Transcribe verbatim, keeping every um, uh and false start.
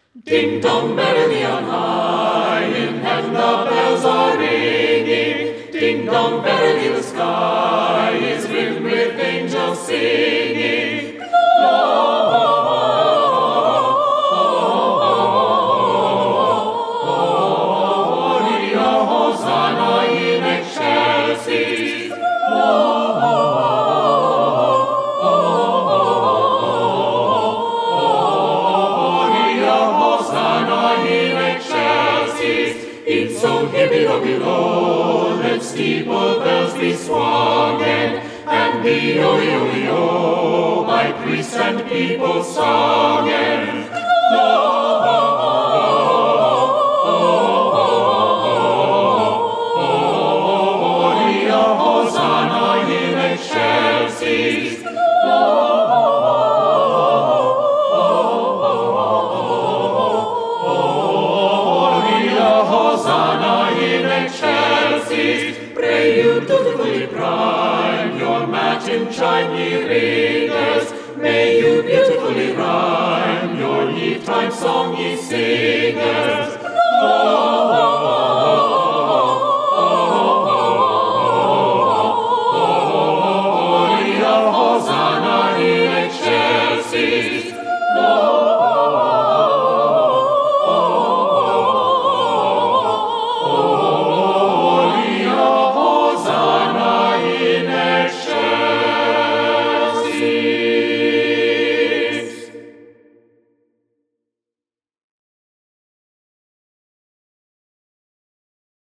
Ding dong merrily on high, in heaven the bells are ringing. Ding dong merrily the sky is rimmed with angels singing. Gloria, Hosanna in excelsis. In so below, below, let steeple bells be swung, and the yo-yo-yo by priests and people sung. Gloria, Hosanna in excelsis. Hosanna in excelsis, pray you dutifully prime your matin chime, ye ringers. May you beautifully rhyme your eve-time song, ye singers. Oh,